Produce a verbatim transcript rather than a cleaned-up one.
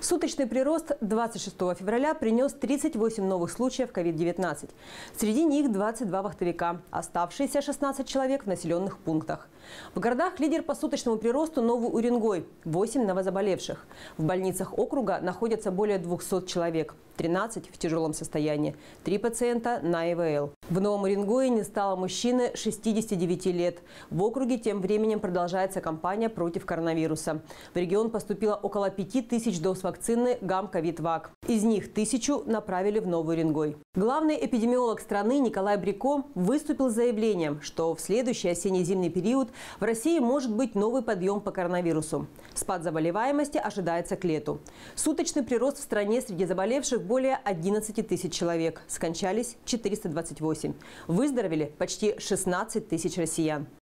Суточный прирост двадцать шестого февраля принес тридцать восемь новых случаев ковид девятнадцать. Среди них двадцать два вахтовика, оставшиеся шестнадцать человек в населенных пунктах. В городах лидер по суточному приросту Новый Уренгой – восемь новозаболевших. В больницах округа находятся более двухсот человек, тринадцать в тяжелом состоянии, три пациента на И В Л. В Новом Уренгое не стало мужчины шестидесяти девяти лет. В округе тем временем продолжается кампания против коронавируса. В регион поступило около пяти тысяч доз вакцины Гамковид-Вак. Из них тысячу направили в Новый Уренгой. Главный эпидемиолог страны Николай Брико выступил с заявлением, что в следующий осенне-зимний период в России может быть новый подъем по коронавирусу. Спад заболеваемости ожидается к лету. Суточный прирост в стране среди заболевших более одиннадцати тысяч человек. Скончались четыреста двадцать восемь. Выздоровели почти шестнадцать тысяч россиян.